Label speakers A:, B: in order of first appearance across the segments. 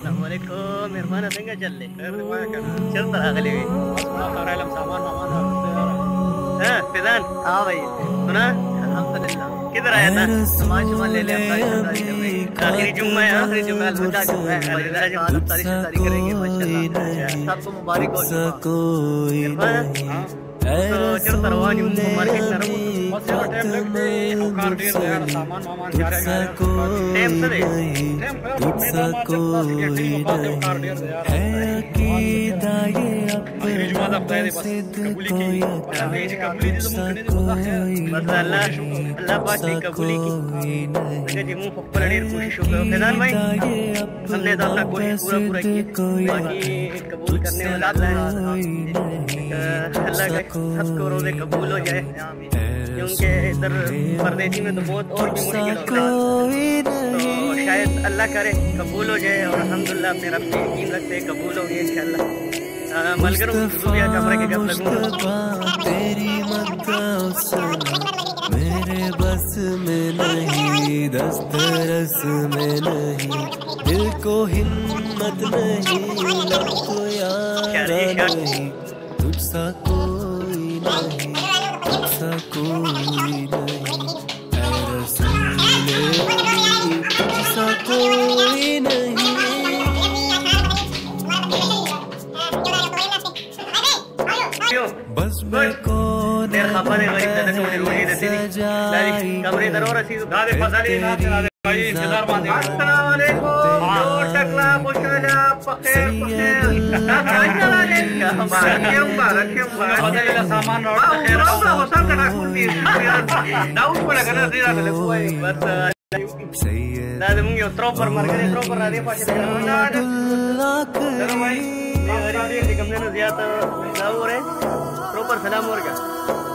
A: अस्सलामुअलैकुम मेहरबान څنګه चल ले चल तर अगले हाँ फिजान हाँ भाई सुना अल्हम्दुलिल्लाह किधर आया था समाज शुमार ले ले आखिरी जुम्मा है आखिरी जुम्मा अलविदा जुम्मा है तारीख करेंगे माशाल्लाह सबको मुबारक हो तो चल तरवानी मार्केट ना रहो बस टाइम लगते औकार ढेर यार सामान वामान जा रहा है टाइम से दे टाइम औकार ढेर यार अकीदा ये अपने जुमादा पहले बस कबूली की कबूली जो मुमकिन है बस अल्लाह पाक ने कबूली की अगर जी मुंह पकड़ ढेर कोशिश हो फैजान भाई हमने तो अपना कोशिश पूरा किया बाकी कबूल करने वाला अल्लाह का सब को रोज़े कबूल हो जाए क्योंकि इधर परदेसी में तो बहुत और भी मुश्किल होता है तो शायद अल्लाह करे कबूल हो जाए और अल्हम्दुलिल्लाह अपने रब पे यकीन रखते कबूल हो गए इंशाल्लाह मलगरों दुनिया कमरे के कब लगूंगा
B: तेरी मेरे बस में नहीं दस्तरस में नहीं दिल को हिम्मत नहीं लब को याद नहीं तुझसा कोई नहीं तुझसा कोई नहीं ऐ रसूले तुझसा कोई नहीं बस मैं को
A: देर खबर है भाई तने को रोटी देती नहीं कमरे दरोर रसी दादे फसाली ना भाई इंतजार मान अस्सलाम वालेकुम और टकला मुशाला फकीर फकीर सामान और खैर वसल का कुल दी दाऊद को लगा ना सीधा ले कोई बस दादे मुंगे ट्रोपर मार के ट्रोपर आ दे पाछे चलो भाई राडी की कमरे में ज्यादा दाऊ रे ट्रोपर सलाम और क्या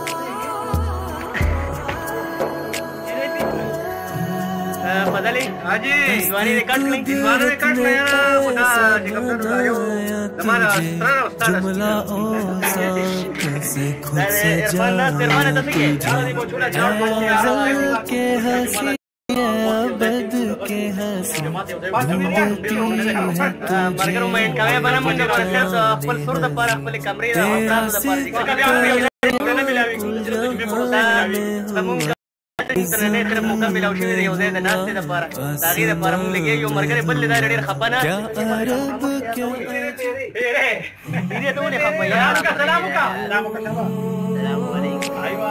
A: बदली हाजी दीवानी रिकॉर्ड नहीं दीवानी रिकॉर्ड में खुदा जी कब तक आयो हमारा जुमला ओ से खुद से जरमाना तो के वो छोड़ा
B: के हंसी अबद के हंसी
A: मरगरों में कवे बना मुझे अप्पल सुर द पर अप्पल कमरे द अफराद द पर internet ter muka bila ushi de yode de naste da para tagi da para mun lege yo margare balle da rer khapana dire to ne khapa yaar ka salam alaikum aywa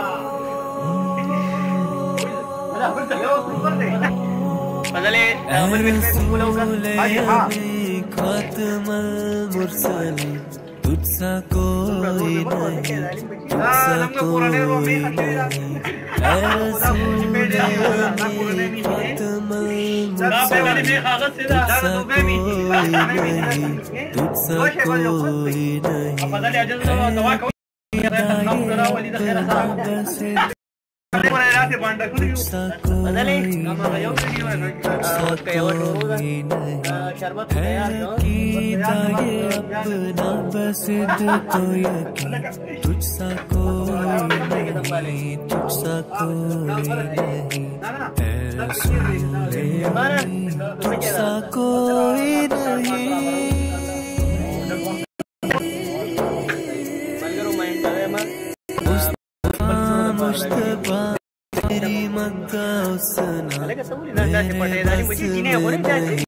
A: ala bolte lo ऊपर दे बदले अमल में बोला होगा हां हां
B: खातमल मुरसल तुझसा कोई नहीं तुझसा कोई नहीं तुझसा कोई अपना बसिद तो यकीन तुझसा कोई नहीं तुझसा कोई नहीं तुझसा कोई नहीं मुस्तफा तेरी मक्का उसना